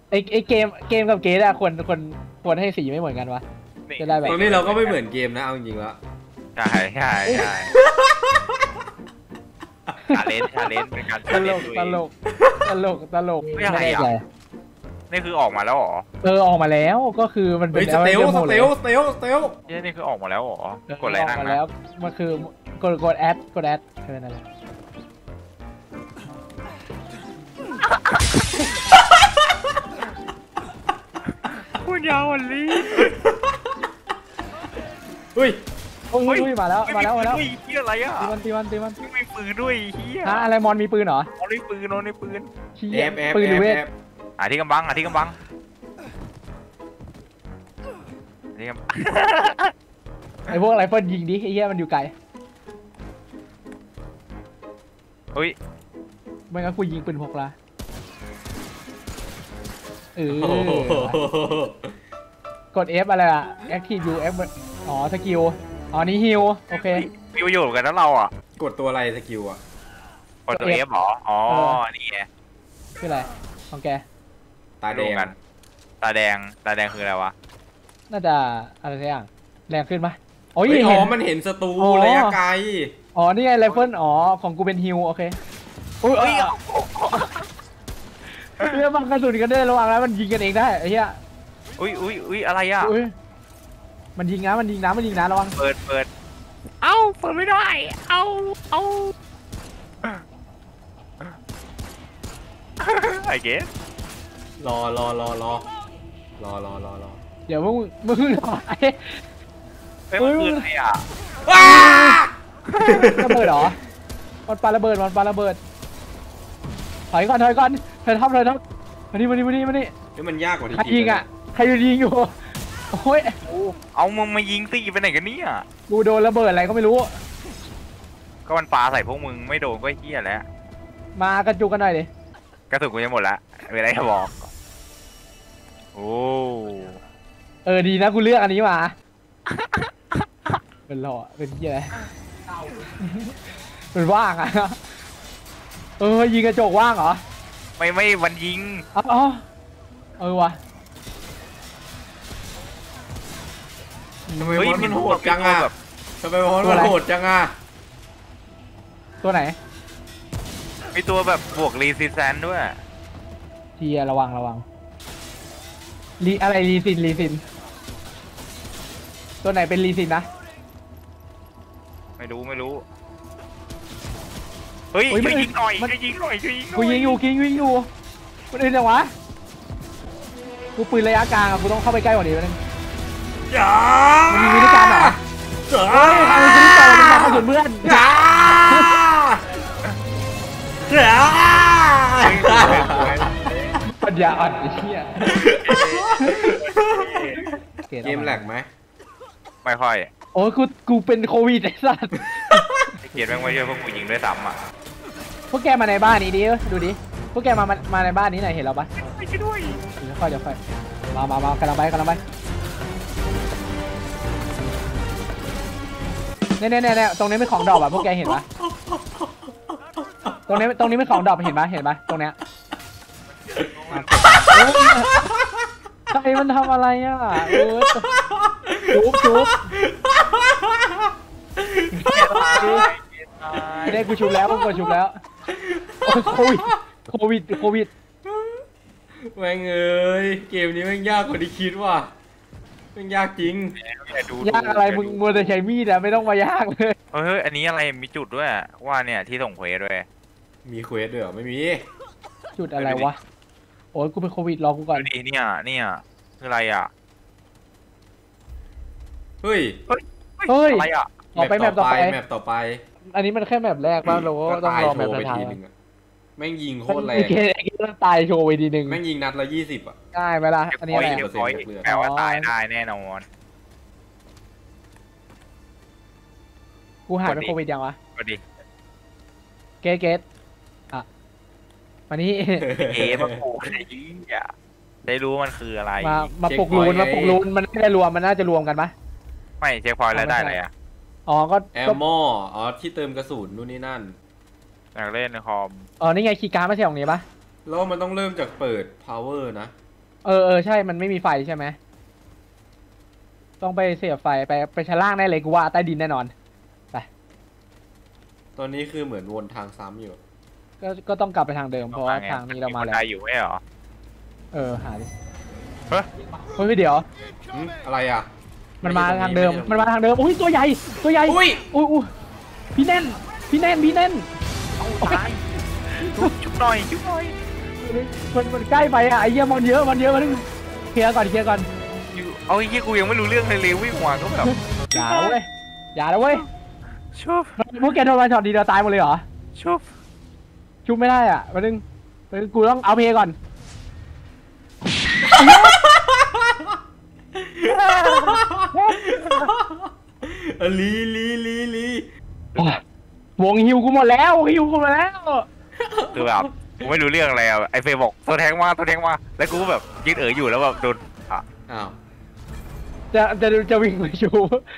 ไอเกมกับเกมอะควรให้สีไม่เหมือนกันวะจะได้แบบตอนนี้เราก็ไม่เหมือนเกมนะเอาจริงๆแล้วใช่ใช่ใช่ชาเลนเป็นการตลกไม่อะไรอ่ะนี่คือออกมาแล้วหรอออกมาแล้วก็คือมันเป็เฮ้ยนสเตลนี่คือออกมาแล้วหรอกดอะไรนั่งมานะแล้วมันคือกดแอดนั่นแหละคุณยาวอันนี้เฮ้ยโอ้ยมาแล้วเฮียอะไรอ่ะตีมันไม่มีปืนด้วยเฮียฮะอะไรมอนมีปืนเหรอเอาในปืนแอบปืนหรือเวทหาที่กำบังไอพวกไรเฟิลยิงดิไอ้เหี้ยมันอยู่ไกลเฮ้ยไม่งั้นกูยิงปืนพกละกด F อะไรอะ Active U F อ๋อสกิลอ๋อนี่ฮิลโอเคมีประโยชน์กันนะเราอ่ะกดตัวอะไรสกิลอ่ะกดตัว F หรออ๋อนี่ไงคืออะไรของแกตาแดงตาแดงคืออะไรวะน่าจะอะไรสักอย่างแรงขึ้นปะโอ้ยอ๋อมันเห็นศัตรูระยะไกลอ๋อนี่ไงไรเฟิลอ๋อของกูเป็นฮิลโอเคอุ้ยเรื่องบางกระสุนกันได้ระวังแล้วมันยิงกันเองได้ไอ้เหี้ยอุ้ยอะไรอ่ะมันยิงนะระวังเปิดเปิดไม่ได้เอาไอเกสรอเดี๋ยวมึงถอยเป็นมันคืออะไรอ่ะระเบิดเหรอมันปาระเบิดถอยก่อนเธอทับมานี่นี่มันยากกว่าที่ใครยิงอ่ะใครยิงอยู่โอ้ยเอามึงมายิงสิไปไหนกันเนี่ยกูโดนระเบิดอะไรก็ไม่รู้ก็มันปาใส่พวกมึงไม่โดนก็เฮี้ยแล้วมากระจุกกันหน่อยดิกระสุนกูจะหมดละมีอะไรจะบอกโอ้ดีนะกูเลือกอันนี้มาเป็นหล่อเป็นเหี้ยอะไรเป็นว่างอ่ะยิงกระจกว่างเหรอไม่วันยิงวะทำไมมันโหดจังอ่ะตัวไหนมีตัวแบบบวกรีซิสแซนด้วยทีระวังอะไรรีซินตัวไหนเป็นรีซินนะไม่รู้เฮ้ยช่วยยิงหน่อยกูยิงอยู่มันอื่นจังวะกูปืนระยะกลางอะกูต้องเข้าไปใกล้กว่านี้นึงมันมีวิธีการเหรอทำเป็นต่อมันมาถึงเพื่อนปัญญาอ่อนไอ้เหี้ยเกมแหลกไหมไม่ค่อยโอ้ยกูเป็นโควิดไอ้สัสเกียรติแม่งไม่ช่วยพวกกูยิงด้วยซ้ำอ่ะพวกแกมาในบ้านนี้ดิดูดิพวกแกมาในบ้านนี้หน่อยเห็นเราปะไม่ช่วยด้วยเดี๋ยวค่อยมากำลังไปเนี่ยตรงนี้เป็นของดอกแบบพวกแกเห็นปะตรงนี้เป็นของดอกเห็นปะตรงเนี้ยใครมันทำอะไรอ่ะชุบได้กูชุบแล้วกูชุบแล้วโควิดแม่งเอ้ยเกมนี้แม่งยากกว่าที่คิดว่ะแม่งยากจริงยากอะไรมึงมัวแต่ใช้มีดอะไม่ต้องมายากเลยเฮ้ยอันนี้อะไรมีจุดด้วยว่าเนี่ยที่ส่งเควสด้วยมีเควสด้วยเหรอไม่มีจุดอะไรวะโอ้ยกูเป็นโควิดรอกูก่อนเนี่ยคืออะไรอ่ะเฮ้ยอะไรอ่ะต่อไปแมปต่อไปอันนี้มันแค่แมปแรกป่ะเราก็ต้องรอแมปท้ายแม่งยิงโคตรแรงต้องตายโชว์ไปทีนึงแม่งยิงนัดละ20อ่ะได้ไหมล่ะอันนี้อะไรแปลว่าตายได้แน่นอนกูหายเป็นโควิดยังวะก็ดีเกตอ่ะมานี่มาปลุกอะไรอ่ะได้รู้มันคืออะไรมาปลุกรูนมันไม่ได้รวมมันน่าจะรวมกันปะไม่เช็คพอยต์แล้วได้เลยอ่ะก็แอมโม่ที่เติมกระสุนนู่นนี่นั่นอยากเล่นในคอมนี่ไงคีย์การ์ดไม่ใช่ของนี้ปะแล้วมันต้องเริ่มจากเปิด power นะใช่มันไม่มีไฟใช่ไหมต้องไปเสียบไฟไปชั้นล่างได้เลยกูว่าใต้ดินแน่นอนไปตอนนี้คือเหมือนวนทางซ้ำอยู่ก็ต้องกลับไปทางเดิมเพราะว่าทางนี้เรามาแล้วได้อยู่ไม่เหรอหาดิเฮ้ยเฮ้ยเดี๋ยวอะไรอ่ะมันมาทางเดิมมันมาทางเดิมอุ้ยตัวใหญ่อุ้ยพี่แน่นชุบหน่อยมันใกล้ไปอ่ะไอ้เหี้ยมันเยอะมันเคลียร์ก่อนเอาไอ้ยี่กูยังไม่รู้เรื่องเลยวิ่งหัวก็แบบอย่าแล้วเว้ยชุบพวกแกโดนมาช็อตดีเดียวตายหมดเลยเหรอ ชุบไม่ได้อ่ะมันกูต้องเอาเพย์ก่อนลีวงฮิวกูหมดแล้วคือแบบกูไม่รู้เรื่องอะไรอ่ะไอเฟย์บอกตัวแทงมาแล้วกูแบบยืดอยู่แล้วแบบโดนอ้าวจะวิ่งไปชู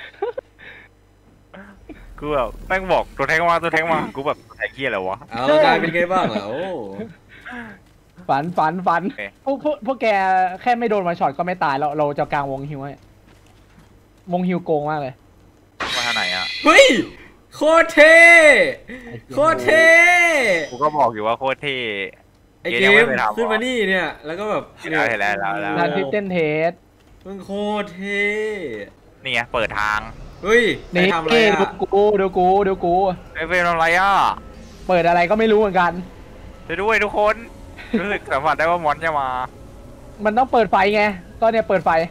กูแบบแม่งบอกตัวแทงมากูแบบแทงเกี้ยอะไรวะเอาได้เป็นไงบ้างอ่ะโอ้ฝันพวกแกแค่ไม่โดนมาช็อตก็ไม่ตายเราจะกลางวงฮิวให้วงฮิวโกงมากเลยมาทางไหนอ่ะเฮ้ยโคตรเท่กูก็บอกอยู่ว่าโคตรเท่ไอเกมขึ้นมานี่เนี่ยแล้วก็แบบเห็นแล้วงานทิปเต้นเทสมึงโคตรเท่นี่ไงเปิดทางเฮ้ยนี่ทำอะไรอ่ะเดี๋ยวกูไอเฟย์ทำอะไรอ่ะเปิดอะไรก็ไม่รู้เหมือนกันจะด้วยทุกคนรู้สึกสัมผัสได้ว่ามอนจะมามันต้องเปิดไฟไงตอนเนี้ยเปิดไฟ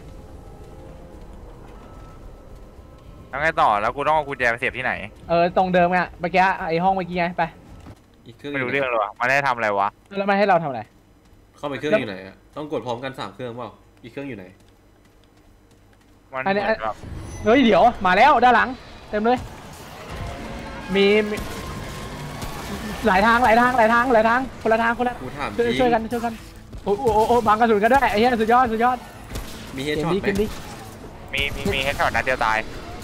แล้วไงต่อแล้วกูต้องเอากุญแจไปเสียบที่ไหนตรงเดิมไงเมื่อกี้ไอห้องเมื่อกี้ไงไปไม่รู้เรื่องเลยวะมันได้ทำอะไรวะแล้วมันให้เราทำอะไรเข้าไปเครื่องอยู่ไหนอ่ะต้องกดพร้อมกัน3 เครื่องเปล่าอีกเครื่องอยู่ไหนอันนี้เฮ้ยเดี๋ยวมาแล้วด้านหลังเต็มเลยมีหลายทางคนละทางช่วยกันโอ้บังกระสุนกันด้วยไอ้เหี้ยสุดยอดมีเฮดช็อตไหมมีเฮดช็อตนัดเดียวตาย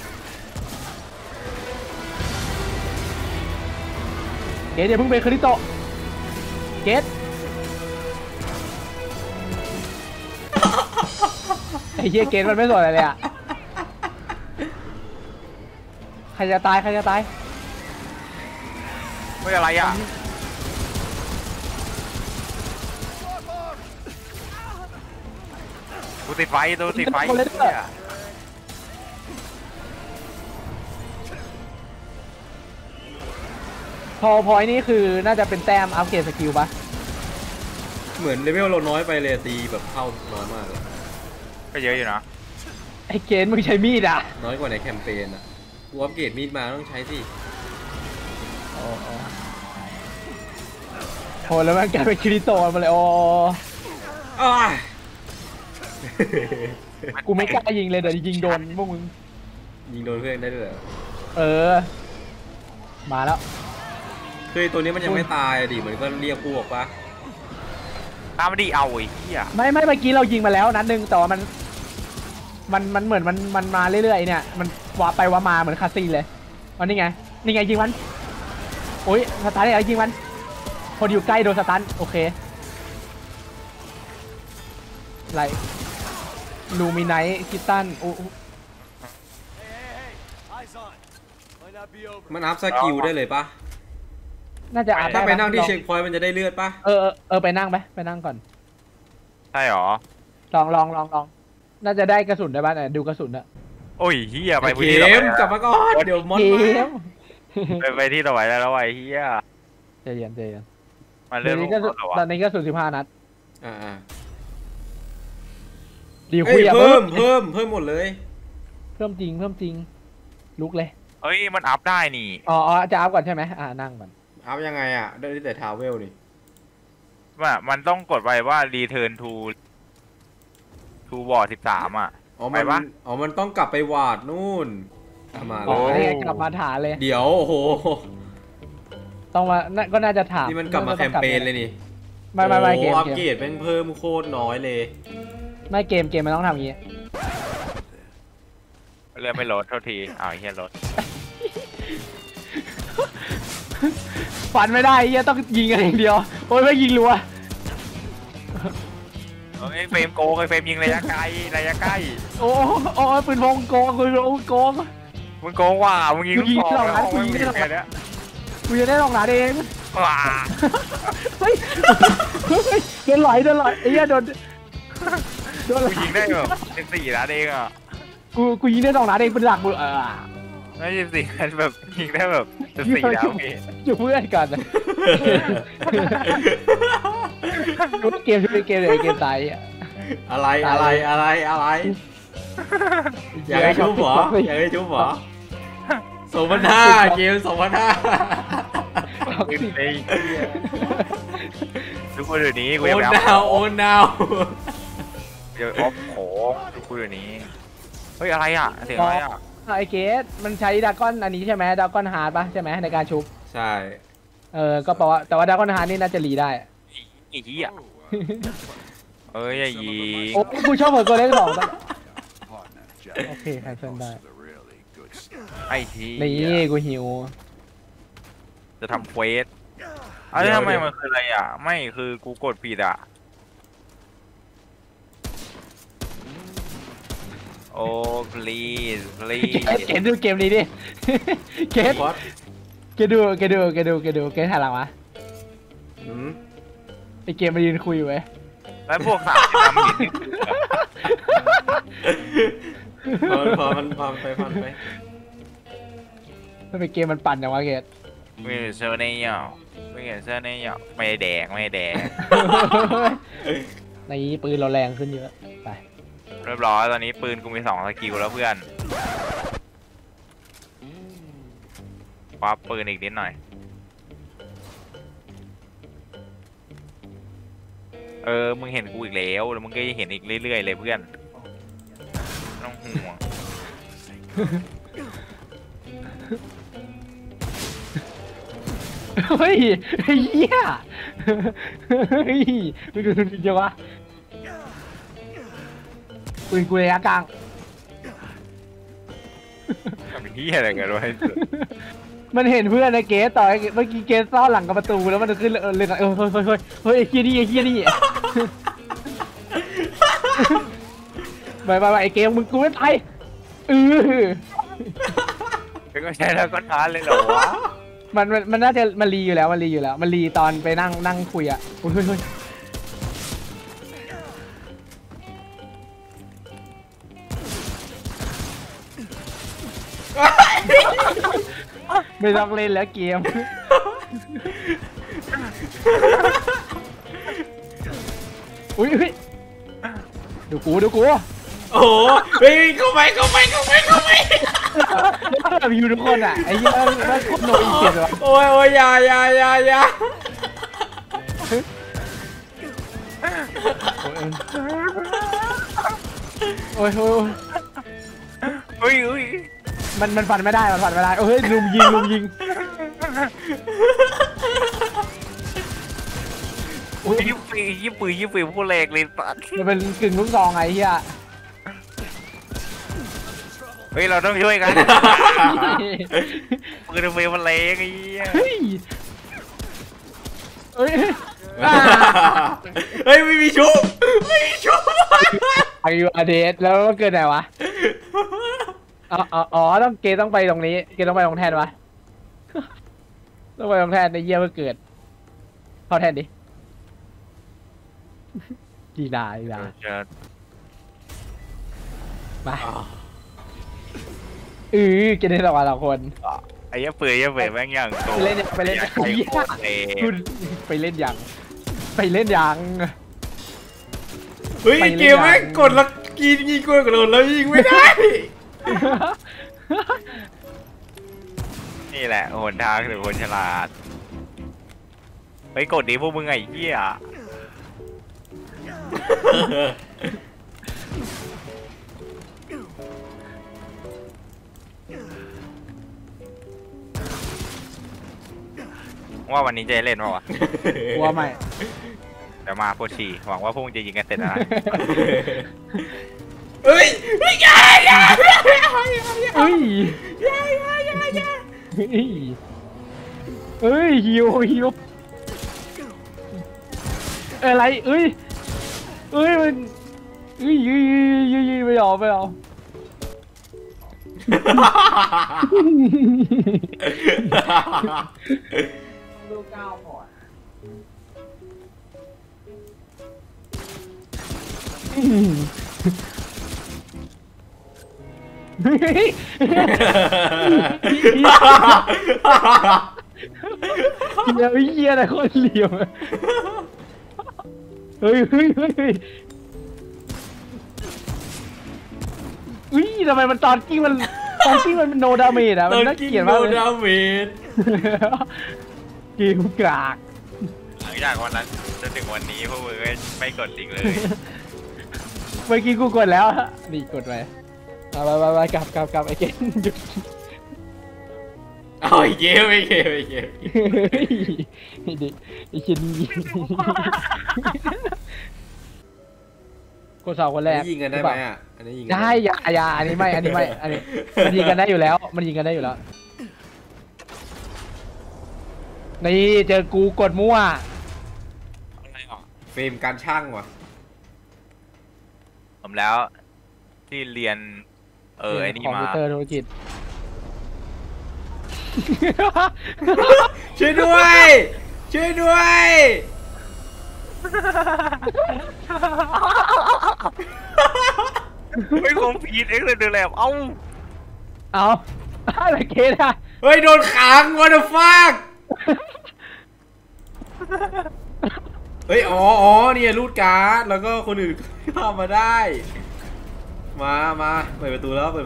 เกตเดี๋ยวเพิ่งไปคริโตเกตไอ้เหี้ยเกตมันไม่สนอะไรเลยอ่ะใครจะตายไม่อะไรอ่ะกูติดไฟพอยนี่คือน่าจะเป็นแต้มอัพเกรดสกิลปะเหมือนเลเวลเราน้อยไปเลยตีแบบเข้าน้อยมากเลยก็เยอะอยู่นะไอ้เกณฑ์มึงใช้มีดอ่ะน้อยกว่าในแคมเปญอ่ะกูอัพเกรดมีดมาต้องใช้สิโหแล้วมันกลายเป็นคริโตมาเลยกูไม่กล้ายิงเลยเดี๋ยวยิงโดนพวกมึงยิงโดนเพื่อนได้ด้วยมาแล้วคือตัวนี้มันยังไม่ตายดิมันก็เรียกพวกปะตามมาดิเอาไอ้เหี้ยไม่เมื่อกี้เรายิงมาแล้วนัดนึงแต่ว่ามันเหมือนมันมาเรื่อยๆเนี่ยมันวาไปวามาเหมือนคาซีเลยวันนี้ไงยิงมันโอ้ยสตาร์ทอะไรยิงมันพออยู่ใกล้โดนสตาร์ทโอเคไรลูมิไนท์คิตตันโอ้มันอัพสกิลได้เลยปะน่าจะอัพถ้าไปนั่งที่เช็คพอยต์มันจะได้เลือดปะไปนั่งก่อนใช่หรอลองน่าจะได้กระสุนได้บ้างดูกระสุนอะโอ้ยเฮียไปที่ต่อไปกลับมาก่อนเดี๋ยวมอนไปที่ต่อไปแล้วไอ้เฮียใจเย็นมาเริ่มตอนนี้กระสุน15 นัดดีคุยเพิ่มหมดเลยเพิ่มจริงลุกเลยเฮ้ยมันอัพได้นี่จะอัพก่อนใช่ไหมนั่งก่อนอัพยังไงอ่ะได้แต่ทาวเวลนี่ว่ามันต้องกดไปว่า return to ward 13อ่ะมันต้องกลับไปวาดนู่นมากลับมาถามเลยเดี๋ยวโอ้โหต้องมาก็น่าจะถามนี่มันกลับมาแคมเปญเลยนี่ไม่เกมอัพเกรดเพิ่มโคตรน้อยเลยไม่เกมมันต้องทำอย่างนี้เรื่องไม่ลดเท่าทีเฮียลดฝันไม่ได้เฮียต้องยิงกันอย่างเดียวโอ้ยไม่ยิงรัวไอ้เฟรมโกงไอ้เฟรมยิงระยะไกลระยะใกล้โอ้โอ้ปืนพงโกงปืนพงโกงมึงโกงว่ามึงยิงลูกซองแล้วมึงยิงแค่เนี้ยกูจะได้ลองหนาเองว้าเฮ้ยโดนไหลไอ้เหี้ยโดนไหลกูยิงได้แบบ14นัดเองอ่ะกูยิงได้ลองหนาเองเป็นหลักมือไม่14นัดแบบยิงได้แบบ14แล้วพี่อยู่เพื่อนกันเกมเลยเกมตายอะไรอยากให้ชุบหรออยากให้ชุบหรอ2005เกม2005 ทุกคนเดี๋ยวนี้กูโอยังนไม่ดาวโอนดาวเดี๋ยวออฟโขทุกคนเดี๋ยวนี้เฮ้ยอะไรอ่ะเสียงอะไรอ่ะไอเกสมันใช้ดากอนอันนี้ใช่ไหมดากอนฮาร์ดปะใช่ไหมในการชุบใช่ก็แปลว่าแต่ว่าดากอนฮาร์ดนี่น่าจะรีได้อีกทีอ่ะเอ้ยอย่ายิงโอ้กูชอบเปิดตัวเลข2โอเคแคนเซิลได้ไอ้ทีนี่กูหิวจะทำเควสอ้าวทำไมมันคืออะไรอ่ะไม่คือกูกดผิดอ่ะโอ้ please เกสดูเกมนี้ดิเกสบอสเกสถ่ายหลังวะไอเกมมายืนคุยอยู่เว้ยแล้วพวกสามที่ทำผิดนี่พอมันไปทำไมเกมมันปั่นอย่างวะเกสไม่เชื่อในเหรอไม่เชื่อในเหรอไม่แดกในปืนเราแรงขึ้นเยอะไปเรียบร้อยตอนนี้ปืนกูมี2สกิลแล้วเพื่อนคว้าปืนอีกนิดหน่อยมึงเห็นกูอีกแล้วมึงก็จะเห็นอีกเรื่อยๆเลยเพื่อนไม่ต้องห่วงเฮ้ยเหี้ยเฮ้ยมึงดูจริงจังวะปืนกูระยะกลางทำเหี้ยอะไรกันวะไอ้สุดมันเห็นเพื่อนในเกสต่อเมื่อกี้เกสซ่อนหลังกับประตูแล้วมันขึ้นเลยเฮ้ยไอ้เฮียนี่ไปไอ้เกมมึงกูไม่ไปก็ใช่แล้วก็ท้าเลยเหรอวะมันน่าจะมันรีอยู่แล้วมันรีตอนไปนั่งคุยอ่ะเฮ้ยไม่ต้องเล่นแล้วเกมอุ้ยดูกูโอ้โหเฮ้ยเข้าไปแบบอยู่ทุกคนอ่ะไอ้เหี้ยแล้วคนโนอีเกียร์วะโอ้ยอย่าโอ้ยมันฟันไม่ได้เฮ้ยลุมยิงยิบปืนผู้เล็กเลยปัดมันเป็นกึ่งลูกซองไงเฮียเฮ้ยเราต้องช่วยกันปืนเฟย์มันเล็กไอ้เหี้ยเฮ้ยไม่มีชุบอายุอเดสแล้วเกิดไหนวะอ๋อต้องเกต้องไปตรงนี้เกต้องไปตรงแทนวะต้องไปตรงแทนในเยี่ยมเกิดเข้าแทนดิดีดามาเกได้ต่อมา2 คนไอ้เหี้ยปืนแม่งอย่างโตไปเล่นยังไปเล่นยังเฮ้ยเกมแม่งกดแล้วยิงกดแล้วยิงไม่ได้นี่แหละหนทางถึงคนฉลาดไปกดดิพวกมึงไอ้เหี้ยว่าวันนี้จะเล่นป่าวะว่าไม่แต่มาโพชีหวังว่าพวกมึงจะยิงกันเสร็จนะเฮ้ยอย่าฮิวอะไรเอ้ยมันไม่เอาไม่เอาลูกก้าวพอดเดี๋ยวไอ้เหี้ยอะไรคนเหลี่ยมเฮ้ยทำไมมันตอนกิ้งมันโนดาเมจอะมันน่าเกลียดมากเลยโนดาเมจเกมกากหลังจากวันนั้นจนถึงวันนี้พวกมึงไม่กดอีกเลยเมื่อกี้กูกดแล้วนี่กดไปไปกลับไอ้เกมหยุดเอาไอ้เกมไอ้ดิไอ้ชิ้นกดเสาคนแรกยิงกันได้ไหมอ่ะอันนี้ยิงได้อย่าอันนี้ไม่อันนี้มันยิงกันได้อยู่แล้วนี่เจอกูกดมั่วเฟรมการช่างว่ะผมแล้วที่เรียนไอ้นี่คอมมาพิวเตอร์ธุรกิจช่วยด้วยไม่คงพีดเอ็กเลยเดินแลบเอาอะไรเกตอะเฮ้ยโดนขัง what the fuck เฮ้ยอ๋อเนี่ยรูดการ์ดแล้วก็คนอื่นเข้ามาได้มาเปิดประตูแล้ว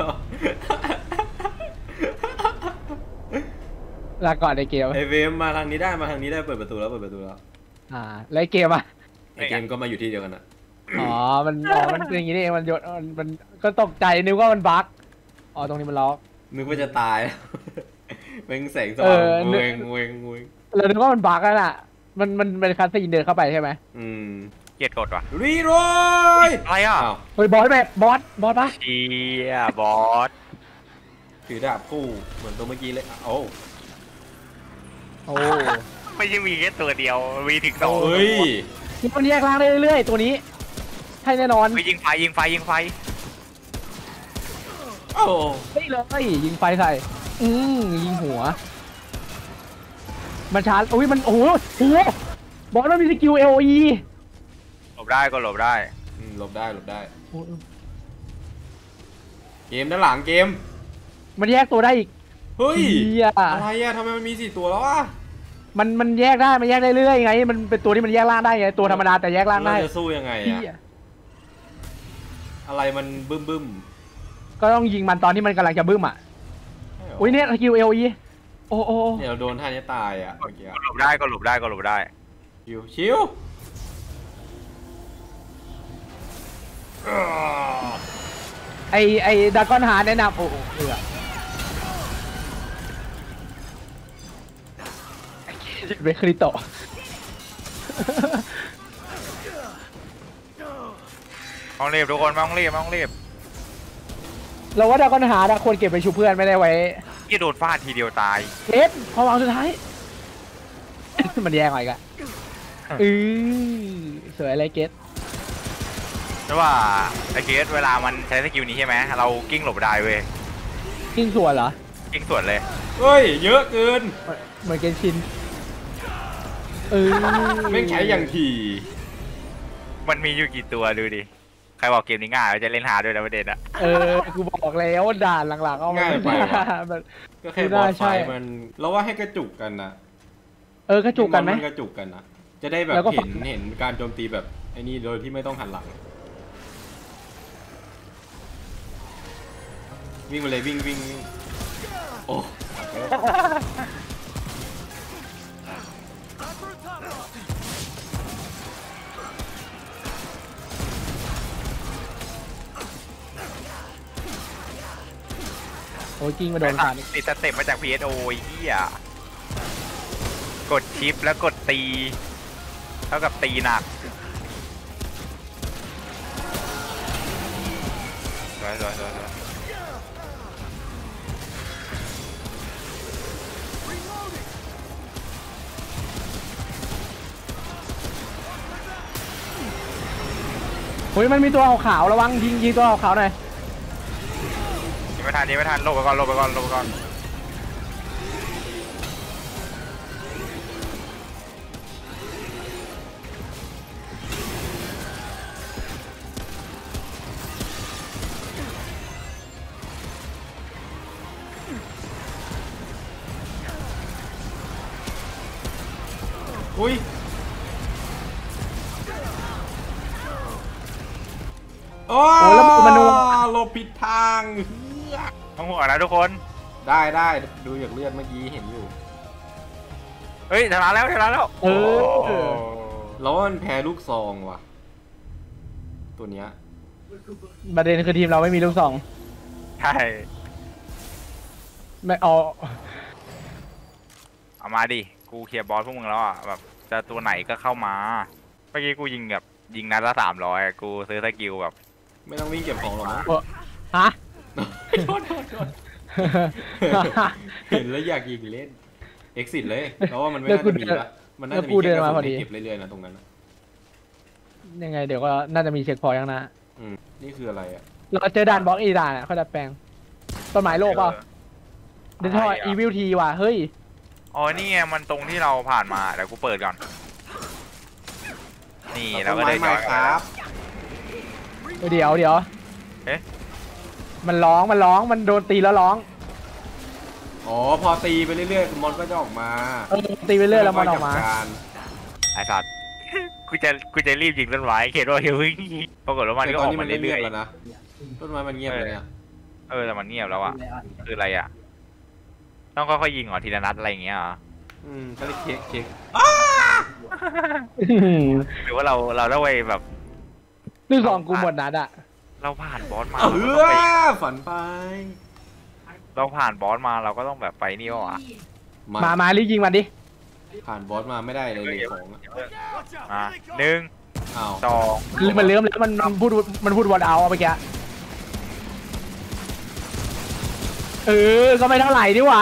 ลาก่อนไอเกมไอเวมมาทางนี้ได้เปิดประตูแล้วแล้วไอเกมอะไอเกมก็มาอยู่ที่เดียวกันอ่ะมันเป็นอย่างนี้นี่เองมันโยนมันก็ตกใจนึกว่ามันบั๊กตรงนี้มันล็อกนึกว่าจะตายแม่งแสงสว่างเวงเรานึกว่ามันบั๊กแล้วน่ะมันเป็นคัสซีนเดินเข้าไปใช่ไหมเกลียดกดว่ะรีโรยอะไรอ่ะเฮ้ยบอสปะเชียบอสถือดาบคู่เหมือนตัวเมื่อกี้เลยโอ้ไม่ใช่มีแค่ตัวเดียวมีถึง2 เฮ้ยมันแยกล่างได้เรื่อยๆตัวนี้ใช่แน่นอนยิงไฟโอ้ไม่เลยยิงไฟใส่ยิงหัวมันชาร์จมันโอ้โหบอสมันมีสกิล LOE หลบได้หลบได้เกมด้านหลังเกมมันแยกตัวได้อีกเฮ้ยอะไรอะทำไมมันมี4ตัวแล้วอะมันแยกได้เรื่อยไงมันเป็นตัวที่มันแยกล่างได้ไงตัวธรรมดาแต่แยกล่างได้จะสู้ยังไงอะอะไรมันบึ้มก็ต้องยิงมันตอนที่มันกำลังจะบึ้มอ่ะอุ้ยเนี่ยสกิล LOE โอ้เนี่ยเราโดนท่านี้ตายอ่ะเมื่อกี้หลบได้ชิวไอดากอนฮาร์แนะนำเบคริโตะต้องรีบทุกคนต้องรีบเราว่าดากอนฮาร์ควรเก็บไปชูเพื่อนไม่ได้ไว้ที่โดนฟาดทีเดียวตายเกตพอวางสุดท้ายมันแย่งหน่อยกันสวยอะไรเกตแต่ว่าไอเกตเวลามันใช้สกิลนี้ใช่ไหมเรากิ้งหลบได้เว้ยกิ้งส่วนเหรอกิ้งส่วนเลยเฮ้ยเยอะเกินเหมือนเกนชินไม่ใช้อย่างถี่มันมีอยู่กี่ตัวดูดิใครบอกเกมนี้ง่ายจะเล่นหาด้วยนะประเด็นอะกูบอกแล้วด่านหลังๆเอาง่ายไปก็แค่บอสไฟมันเราว่าให้กระจุกกันนะกระจุกกันไหมกระจุกกันนะจะได้แบบเห็นการโจมตีแบบไอ้นี่โดยที่ไม่ต้องหันหลังวิ่งไปเลยวิ่งโอ้กิ้งมาโดนขาติดสเต็ปมาจาก PSO เหี้ยกดชิปแล้วกดตีเท่ากับตีหนักสวยเฮ้ยมันมีตัวขาวๆระวังยิงตัวขาวๆหน่อยยิงไม่ทันหลบไปก่อนหลบไปก่อนอุ้ยโอ้โอ้แล้วมันนัวหลบผิดทางต้องห่วงนะทุกคนได้ดูจากเลือดเมื่อกี้เห็นอยู่เฮ้ยชนะแล้วเออโอ้แล้วมันแพ้ลูกซองว่ะ ตัวเนี้ยประเด็นคือทีมเราไม่มีลูกสองใช่ไม่เอาเอามาดิกูเคลียร์บอสพวกมึงแล้วอ่ะแบบจะตัวไหนก็เข้ามาเมื่อกี้กูยิงนัดละ300กูซื้อสกิลแบบไม่ต้องวิ่งเก็บของหรอกมั้งฮะโทษเห็นแล้วอยากยิงเล่น exit เลยเพราะว่ามันไม่น่าจะมีละมันน่าจะมีแค่กระสุนให้เก็บเรื่อยๆนะตรงนั้นนะยังไงเดี๋ยวก็น่าจะมีเช็คพอยต์ข้างหน้านี่คืออะไรอ่ะเราเจอด่านบล็อกอีด่านอ่ะเขาดัดแปลงต้นไม้โลกเปล่าเดนทอยอีวิลทีว่ะเฮ้ยอ๋อนี่ไงมันตรงที่เราผ่านมาเดี๋ยวกูเปิดก่อนนี่เราก็ได้ไม้ย้อนกลับครัมาบเดี๋ยวเอ๊ะมันร้องมันโดนตีแล้วร้องอ๋อพอตีไปเรื่อยๆมอนก็จะออกมาตีไปเรื่อยแล้วมันออกมาจัดการไอ้สัตว์ กูจะรีบยิงต้นไม้เขียนว่าเฮ้ยปรากฏว่ามันก็ออกมาเรื่อยๆแล้วนะต้นไม้มันเงียบเลยเนี่ยๆแต่มันเงียบแล้วอ่ะคืออะไรอ่ะต้องค่อยๆยิงเหรอทีละนัดอะไรอย่างเงี้ยเหรอก็เลยเช็คหรือว่าเราต้องไปแบบลูกสองกูหมดนัดอ่ะเราผ่านบอสมาฝันไปเราผ่านบอสมาเราก็ต้องแบบไปนี่วะมารีบยิงมันดิผ่านบอสมาไม่ได้เลยของอะมา1 อ้าว 2 มันเลื่อมแล้วมันพูดวอดเอาเมื่อกี้ก็ไม่เท่าไหร่ดิหว่า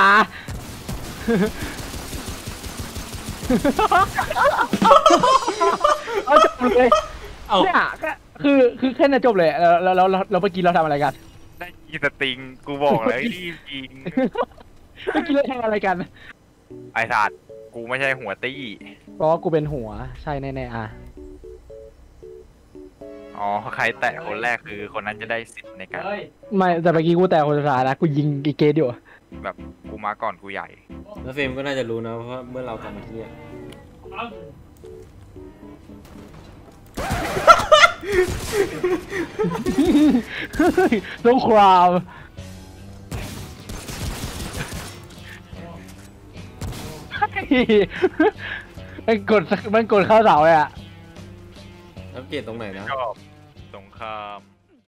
เอาจบเลยเนี่ยก็คือแค่นั้นจบเลยแล้วเมื่อกี้เราทำอะไรกันได้ยิงสติงกูบอกเลยรีบยิงเมื่อกี้เราทำอะไรกันไอ้สัตว์กูไม่ใช่หัวตี้เพราะว่ากูเป็นหัวใช่แน่ๆอ่ะอ๋อใครแตะคนแรกคือคนนั้นจะได้สิทธิ์ในการไม่แต่เมื่อกี้กูแต่คนสุดท้ายนะกูยิงอีเกตอยู่แบบกูมาก่อนกูใหญ่แล้วเฟรมก็น่าจะรู้นะเพราะเมื่อเรากลับมาที่เนี่ยสงครามมันกดเข้าเสาเลยอ่ะอัปเกรดตรงไหนนะชอบสงคราม